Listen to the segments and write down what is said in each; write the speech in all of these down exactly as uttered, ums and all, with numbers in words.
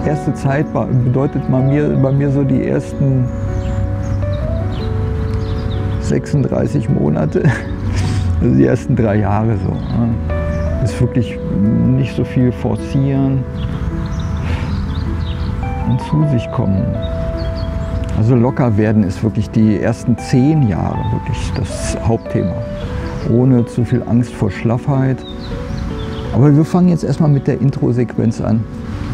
erste Zeit bedeutet bei mir, bei mir so die ersten sechsunddreißig Monate, also die ersten drei Jahre so. Ja. Ist wirklich nicht so viel forcieren und zu sich kommen. Also locker werden ist wirklich die ersten zehn Jahre wirklich das Hauptthema. Ohne zu viel Angst vor Schlaffheit. Aber wir fangen jetzt erstmal mit der Intro-Sequenz an.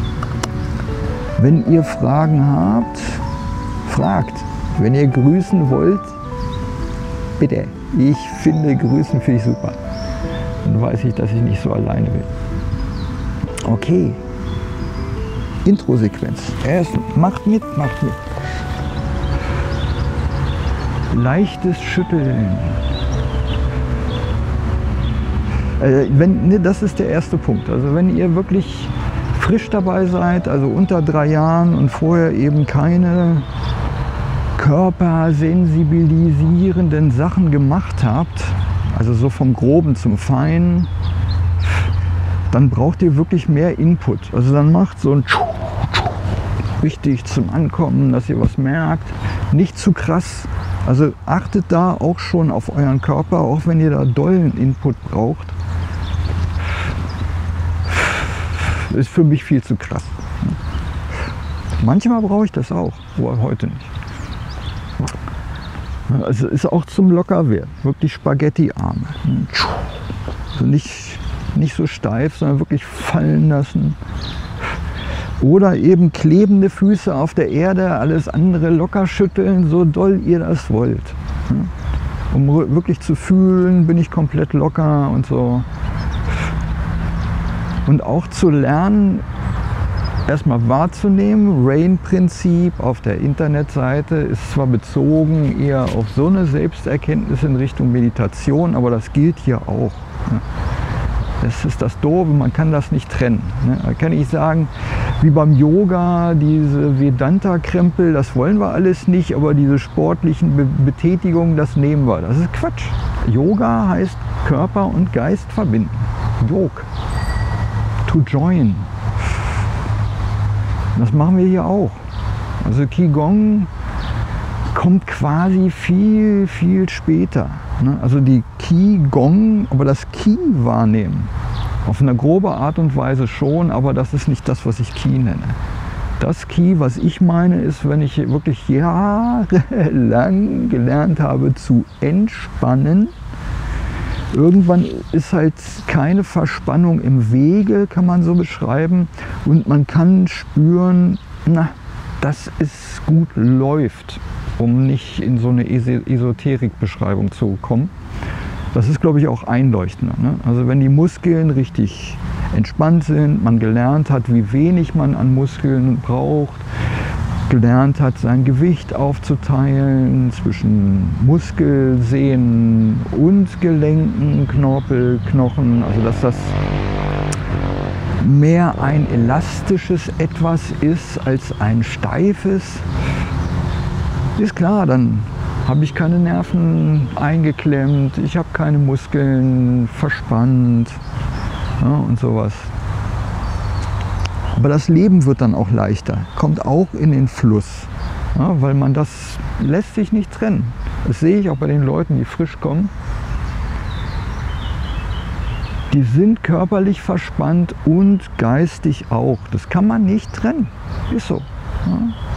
Wenn ihr Fragen habt, fragt. Wenn ihr grüßen wollt, bitte. Ich finde, grüßen finde ich super. Dann weiß ich, dass ich nicht so alleine bin. Okay. Intro-Sequenz. Erst macht mit, macht mit. Leichtes Schütteln. Äh, wenn, ne, das ist der erste Punkt. Also wenn ihr wirklich frisch dabei seid, also unter drei Jahren und vorher eben keine körpersensibilisierenden Sachen gemacht habt, also so vom Groben zum Feinen, dann braucht ihr wirklich mehr Input. Also dann macht so ein richtig zum Ankommen, dass ihr was merkt. Nicht zu krass. Also achtet da auch schon auf euren Körper, auch wenn ihr da dollen Input braucht. Das ist für mich viel zu krass. Manchmal brauche ich das auch, aber heute nicht. Also ist auch zum Lockerwerden, wirklich Spaghetti-Arme. Also nicht, nicht so steif, sondern wirklich fallen lassen. Oder eben klebende Füße auf der Erde, alles andere locker schütteln, so doll ihr das wollt. Um wirklich zu fühlen, bin ich komplett locker und so. Und auch zu lernen, erstmal wahrzunehmen. Rain-Prinzip auf der Internetseite ist zwar bezogen eher auf so eine Selbsterkenntnis in Richtung Meditation, aber das gilt hier auch. Das ist das Doofe, man kann das nicht trennen. Da kann ich sagen, wie beim Yoga, diese Vedanta-Krempel, das wollen wir alles nicht, aber diese sportlichen Be Betätigungen, das nehmen wir. Das ist Quatsch. Yoga heißt Körper und Geist verbinden. Yog. To join. Das machen wir hier auch. Also Qigong kommt quasi viel, viel später. Also die Qigong, aber das Qi wahrnehmen. Auf eine grobe Art und Weise schon, aber das ist nicht das, was ich Qi nenne. Das Qi, was ich meine, ist, wenn ich wirklich jahrelang gelernt habe zu entspannen. Irgendwann ist halt keine Verspannung im Wege, kann man so beschreiben. Und man kann spüren, na, dass es gut läuft, um nicht in so eine Esoterik-Beschreibung zu kommen. Das ist, glaube ich, auch einleuchtender. Ne? Also wenn die Muskeln richtig entspannt sind, man gelernt hat, wie wenig man an Muskeln braucht, gelernt hat, sein Gewicht aufzuteilen zwischen Muskel, Sehnen und Gelenken, Knorpel, Knochen, also dass das mehr ein elastisches Etwas ist als ein steifes, ist klar, dann habe ich keine Nerven eingeklemmt, ich habe keine Muskeln verspannt, ja, und sowas. Aber das Leben wird dann auch leichter, kommt auch in den Fluss, ja, weil man das lässt sich nicht trennen. Das sehe ich auch bei den Leuten, die frisch kommen. Die sind körperlich verspannt und geistig auch. Das kann man nicht trennen, ist so. Ja.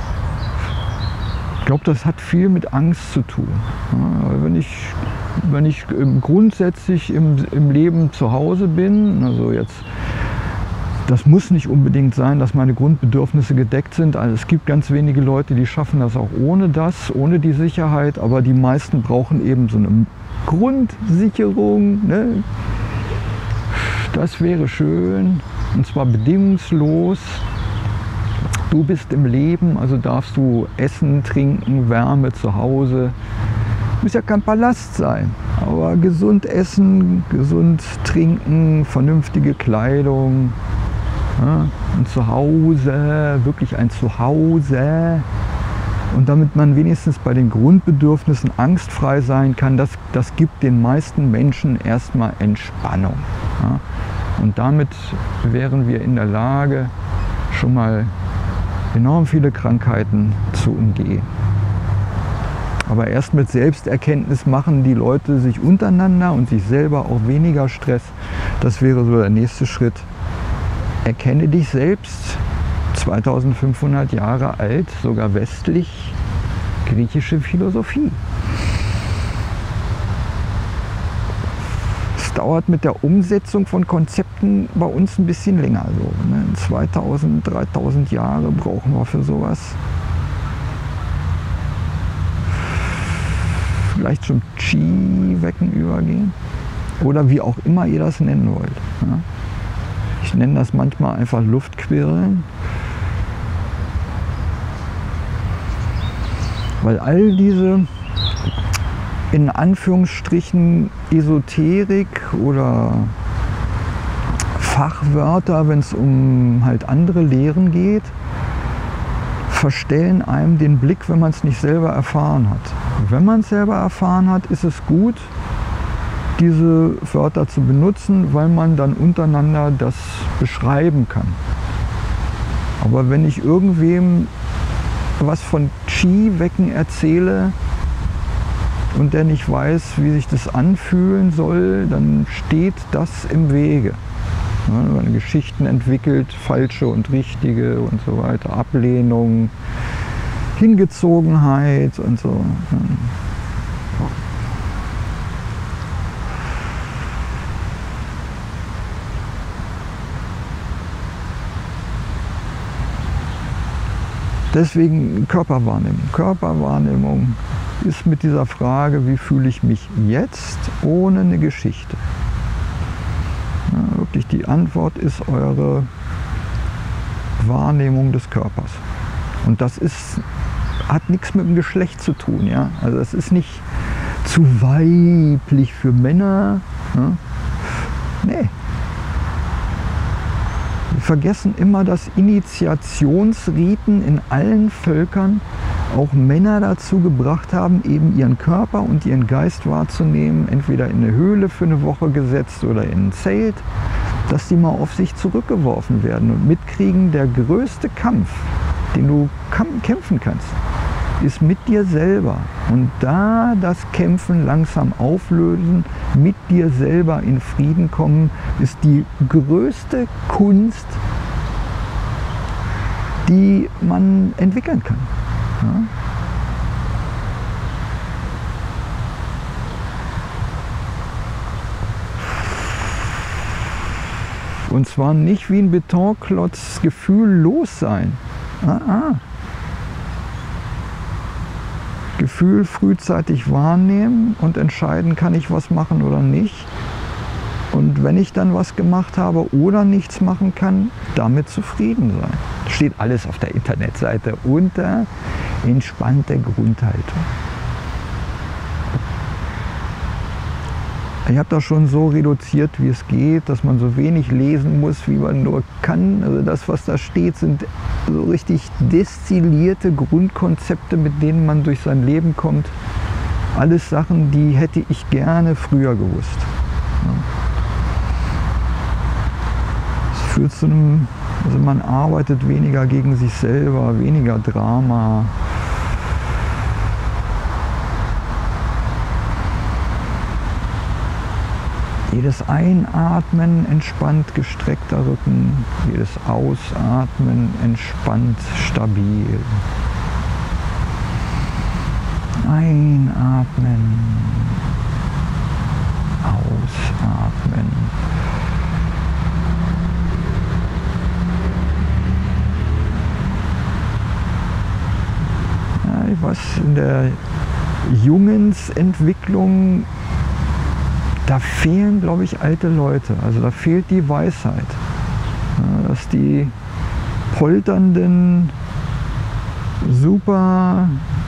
Ich glaube, das hat viel mit Angst zu tun. Ja, wenn ich, wenn ich grundsätzlich im, im Leben zu Hause bin, also jetzt, das muss nicht unbedingt sein, dass meine Grundbedürfnisse gedeckt sind. Also es gibt ganz wenige Leute, die schaffen das auch ohne das, ohne die Sicherheit. Aber die meisten brauchen eben so eine Grundsicherung. Ne? Das wäre schön, und zwar bedingungslos. Du bist im Leben, also darfst du essen, trinken, Wärme zu Hause. Muss ja kein Palast sein, aber gesund essen, gesund trinken, vernünftige Kleidung. Ja, ein Zuhause, wirklich ein Zuhause. Und damit man wenigstens bei den Grundbedürfnissen angstfrei sein kann, das, das gibt den meisten Menschen erstmal Entspannung. Ja. Und damit wären wir in der Lage, schon mal enorm viele Krankheiten zu umgehen. Aber erst mit Selbsterkenntnis machen die Leute sich untereinander und sich selber auch weniger Stress. Das wäre so der nächste Schritt. Erkenne dich selbst, zweitausendfünfhundert Jahre alt, sogar westlich, griechische Philosophie. Es dauert mit der Umsetzung von Konzepten bei uns ein bisschen länger. So, ne? zweitausend, dreitausend Jahre brauchen wir für sowas. Vielleicht zum Chi-Wecken übergehen oder wie auch immer ihr das nennen wollt. Ja? Ich nenne das manchmal einfach Luftquirlen, weil all diese in Anführungsstrichen Esoterik oder Fachwörter, wenn es um halt andere Lehren geht, verstellen einem den Blick, wenn man es nicht selber erfahren hat. Wenn man es selber erfahren hat, ist es gut, diese Wörter zu benutzen, weil man dann untereinander das beschreiben kann. Aber wenn ich irgendwem was von Chi-Wecken erzähle und der nicht weiß, wie sich das anfühlen soll, dann steht das im Wege. Ja, wenn man Geschichten entwickelt, falsche und richtige und so weiter, Ablehnung, Hingezogenheit und so. Deswegen Körperwahrnehmung. Körperwahrnehmung ist mit dieser Frage, wie fühle ich mich jetzt, ohne eine Geschichte. Ja, wirklich die Antwort ist eure Wahrnehmung des Körpers. Und das ist, hat nichts mit dem Geschlecht zu tun. Ja? Also das ist nicht zu weiblich für Männer. Ja? Nee. Wir vergessen immer, dass Initiationsriten in allen Völkern auch Männer dazu gebracht haben, eben ihren Körper und ihren Geist wahrzunehmen, entweder in eine Höhle für eine Woche gesetzt oder in ein Zelt, dass die mal auf sich zurückgeworfen werden und mitkriegen, der größte Kampf, den du kämpfen kannst, ist mit dir selber. Und da das Kämpfen langsam auflösen, mit dir selber in Frieden kommen, ist die größte Kunst, die man entwickeln kann. Ja? Und zwar nicht wie ein Betonklotz gefühllos sein. Ah, ah. Gefühl frühzeitig wahrnehmen und entscheiden, kann ich was machen oder nicht. Und wenn ich dann was gemacht habe oder nichts machen kann, damit zufrieden sein. Steht alles auf der Internetseite unter entspannter Grundhaltung. Ich habe das schon so reduziert, wie es geht, dass man so wenig lesen muss, wie man nur kann. Also das, was da steht, sind so richtig destillierte Grundkonzepte, mit denen man durch sein Leben kommt. Alles Sachen, die hätte ich gerne früher gewusst. Es führt zu einem, also man arbeitet weniger gegen sich selber, weniger Drama. Jedes Einatmen entspannt gestreckter Rücken, jedes Ausatmen entspannt stabil. Einatmen, ausatmen. Ja, was in der Jungensentwicklung, da fehlen, glaube ich, alte Leute. Also da fehlt die Weisheit. Ja, dass die polternden, super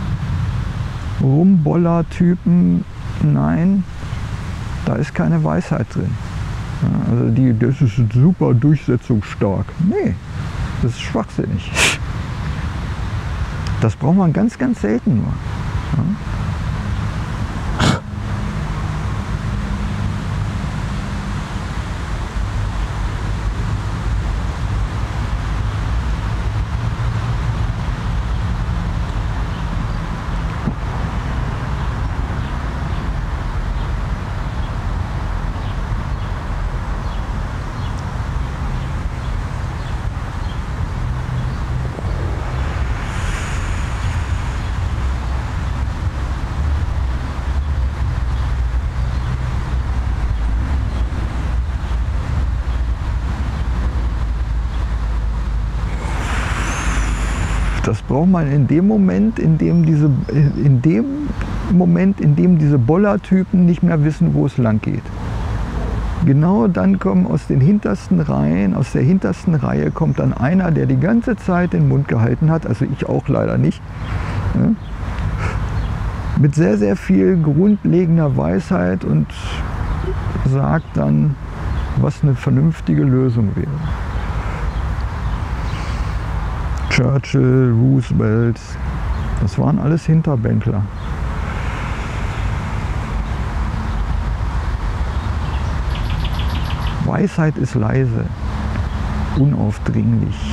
Rumboller-Typen, nein, da ist keine Weisheit drin. Ja, also die, das ist super durchsetzungsstark. Nee, das ist schwachsinnig. Das braucht man ganz, ganz selten nur. Ja. Das braucht man in dem Moment, in dem diese, in dem Moment, in dem diese Bollertypen nicht mehr wissen, wo es lang geht. Genau dann kommen aus den hintersten Reihen, aus der hintersten Reihe kommt dann einer, der die ganze Zeit den Mund gehalten hat, also ich auch leider nicht, ne? Mit sehr, sehr viel grundlegender Weisheit und sagt dann, was eine vernünftige Lösung wäre. Churchill, Roosevelt, das waren alles Hinterbänkler. Weisheit ist leise, unaufdringlich.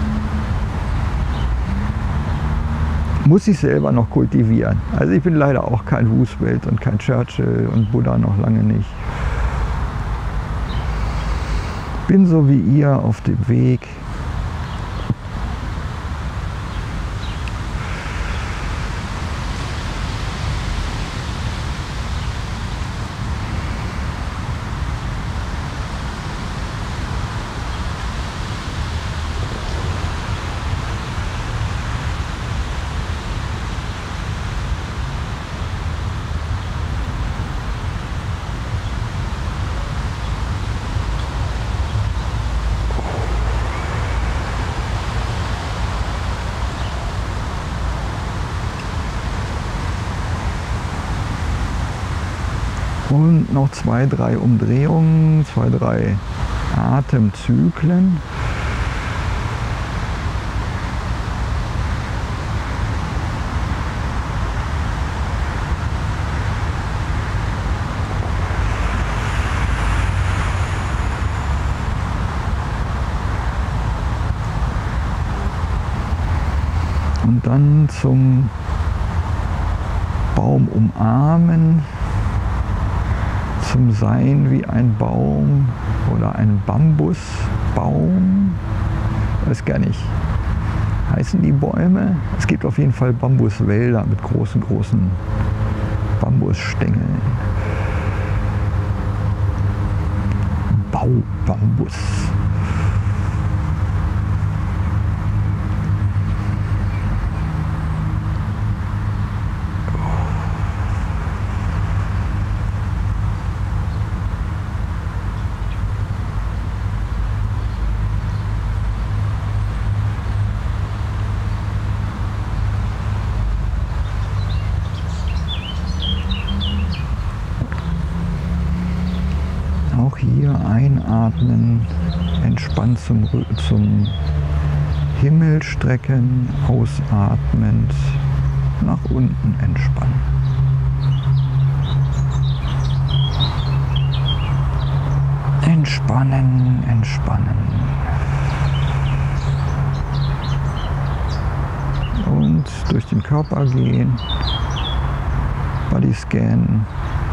Muss ich selber noch kultivieren. Also ich bin leider auch kein Roosevelt und kein Churchill und Buddha noch lange nicht. Bin so wie ihr auf dem Weg. Und noch zwei, drei Umdrehungen, zwei, drei Atemzyklen. Und dann zum Baum umarmen. Zum Sein wie ein Baum oder ein Bambusbaum. Ich weiß gar nicht, heißen die Bäume? Es gibt auf jeden Fall Bambuswälder mit großen, großen Bambusstängeln. Baubambus. Auch hier einatmen, entspannt zum, zum Himmel strecken, ausatmend nach unten entspannen. Entspannen, entspannen. Und durch den Körper gehen, Body scannen.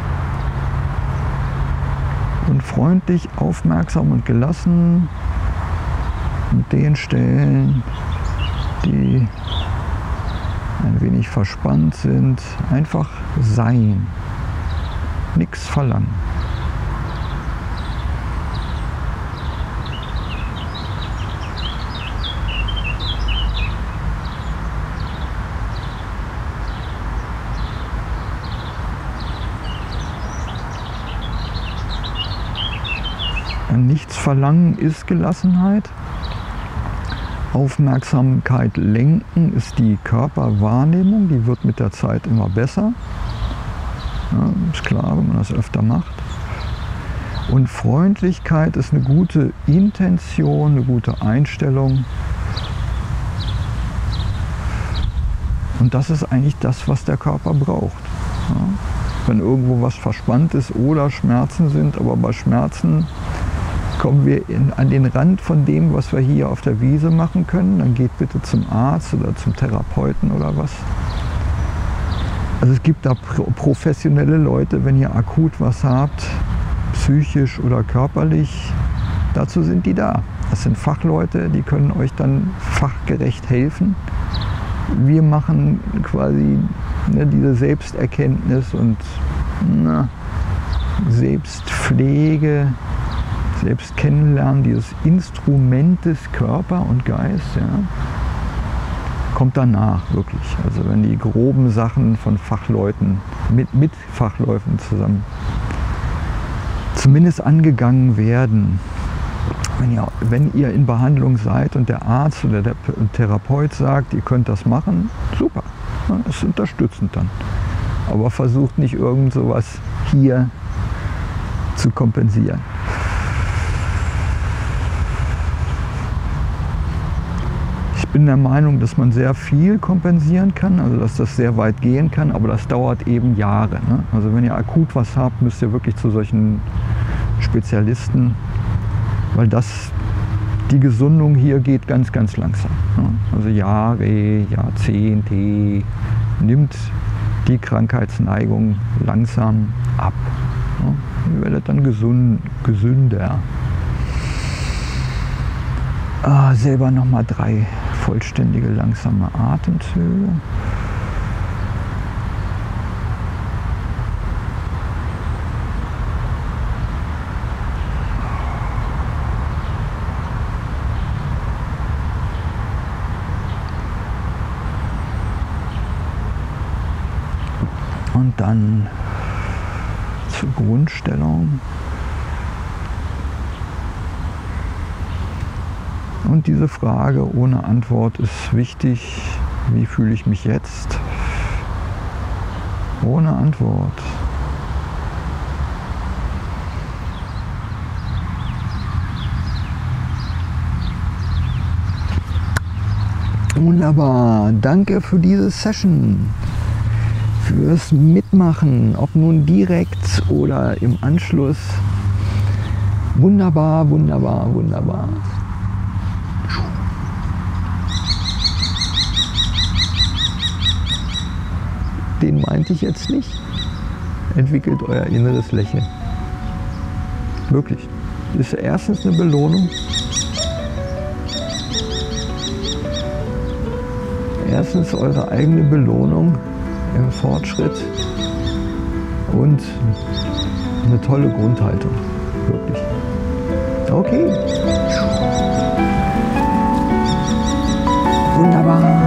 Und freundlich, aufmerksam und gelassen mit den Stellen, die ein wenig verspannt sind, einfach sein, nichts verlangen. Nichts verlangen ist Gelassenheit. Aufmerksamkeit lenken ist die Körperwahrnehmung, die wird mit der Zeit immer besser. Ja, ist klar, wenn man das öfter macht. Und Freundlichkeit ist eine gute Intention, eine gute Einstellung. Und das ist eigentlich das, was der Körper braucht. Ja, wenn irgendwo was verspannt ist oder Schmerzen sind, aber bei Schmerzen kommen wir in, an den Rand von dem, was wir hier auf der Wiese machen können, dann geht bitte zum Arzt oder zum Therapeuten oder was. Also es gibt da pro professionelle Leute, wenn ihr akut was habt, psychisch oder körperlich, dazu sind die da. Das sind Fachleute, die können euch dann fachgerecht helfen. Wir machen quasi ne, diese Selbsterkenntnis und na, Selbstpflege, selbst kennenlernen dieses Instrumentes Körper und Geist, ja, kommt danach wirklich. Also wenn die groben Sachen von Fachleuten, mit, mit Fachleuten zusammen zumindest angegangen werden. Wenn ihr, wenn ihr in Behandlung seid und der Arzt oder der Therapeut sagt, ihr könnt das machen, super, das ist unterstützend dann. Aber versucht nicht irgend sowas hier zu kompensieren. Ich bin der Meinung, dass man sehr viel kompensieren kann, also dass das sehr weit gehen kann, aber das dauert eben Jahre. Ne? Also wenn ihr akut was habt, müsst ihr wirklich zu solchen Spezialisten, weil das, die Gesundung hier geht ganz, ganz langsam. Ne? Also Jahre, Jahrzehnte nimmt die Krankheitsneigung langsam ab. Ne? Ihr werdet dann gesund, gesünder. Ah, selber nochmal drei vollständige langsame Atemzüge. Und dann zur Grundstellung. Und diese Frage ohne Antwort ist wichtig. Wie fühle ich mich jetzt? Ohne Antwort. Wunderbar. Danke für diese Session. Fürs Mitmachen, ob nun direkt oder im Anschluss. Wunderbar, wunderbar, wunderbar. Den meinte ich jetzt nicht. Entwickelt euer inneres Lächeln. Wirklich. Das ist erstens eine Belohnung. Erstens eure eigene Belohnung im Fortschritt und eine tolle Grundhaltung. Wirklich. Okay. Wunderbar.